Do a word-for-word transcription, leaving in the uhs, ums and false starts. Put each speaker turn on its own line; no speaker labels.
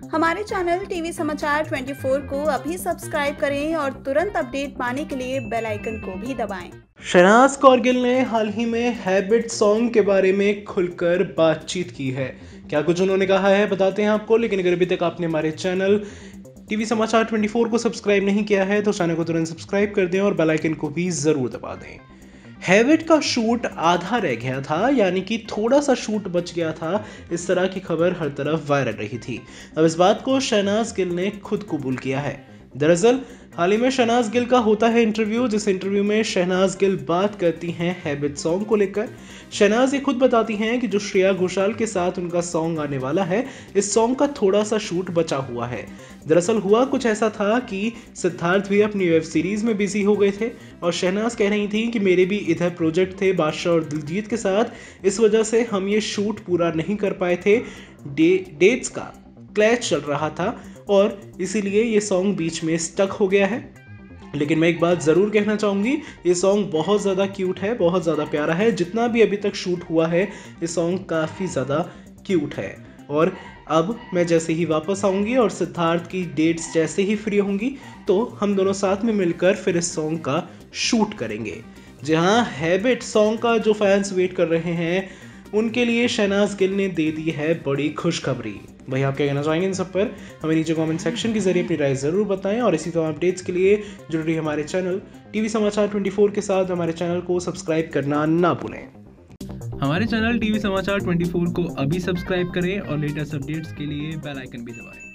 हमारे channel TV समाचार चौबीस को अभी सब्सक्राइब करें और तुरंत अपडेट पाने के लिए बेल आइकन को भी दबाएं।
शहनाज कौर गिल ने हाल ही में हैबिट सॉन्ग के बारे में खुलकर बातचीत की है। क्या कुछ उन्होंने कहा है बताते हैं आपको, लेकिन अगर अभी तक आपने हमारे चैनल टीवी समाचार चौबीस को सब्सक्राइब नहीं किया है तो चैनल को तुरंत सब्सक्राइब कर दें और बेल आइकन को भी जरूर दबा दें। हैबिट का शूट आधा रह गया था, यानी कि थोड़ा सा शूट बच गया था, इस तरह की खबर हर तरफ वायरल रही थी। अब इस बात को शहनाज गिल ने खुद कबूल किया है। दरअसल हाल ही में शहनाज गिल का होता है इंटरव्यू, जिस इंटरव्यू में शहनाज गिल बात करती हैं हैबिट सॉन्ग को लेकर। शहनाज ये खुद बताती हैं कि जो श्रेया घोषाल के साथ उनका सॉन्ग आने वाला है, इस सॉन्ग का थोड़ा सा शूट बचा हुआ है। दरअसल हुआ कुछ ऐसा था कि सिद्धार्थ भी अपनी वेब सीरीज में बिजी हो गए थे और शहनाज कह रही थी कि मेरे भी इधर प्रोजेक्ट थे बादशाह और दिलजीत के साथ, इस वजह से हम ये शूट पूरा नहीं कर पाए थे। डे, डेट्स का क्लैश चल रहा था और इसीलिए ये सॉन्ग बीच में स्टक हो गया है। लेकिन मैं एक बात ज़रूर कहना चाहूँगी, ये सॉन्ग बहुत ज़्यादा क्यूट है, बहुत ज़्यादा प्यारा है। जितना भी अभी तक शूट हुआ है ये सॉन्ग काफ़ी ज़्यादा क्यूट है। और अब मैं जैसे ही वापस आऊँगी और सिद्धार्थ की डेट्स जैसे ही फ्री होंगी तो हम दोनों साथ में मिलकर फिर इस सॉन्ग का शूट करेंगे। जहाँ हैबिट सॉन्ग का जो फैंस वेट कर रहे हैं उनके लिए शहनाज गिल ने दे दी है बड़ी खुशखबरी। भाई आप क्या कहना चाहेंगे इन सब पर? हमें नीचे कमेंट सेक्शन के जरिए अपनी राय ज़रूर बताएं और इसी तरह अपडेट्स के लिए जुड़ रही हमारे चैनल टीवी समाचार चौबीस के साथ हमारे चैनल को सब्सक्राइब करना ना भूलें।
हमारे चैनल टीवी समाचार चौबीस को अभी सब्सक्राइब करें और लेटेस्ट अपडेट्स के लिए बेल आइकन भी दबाएं।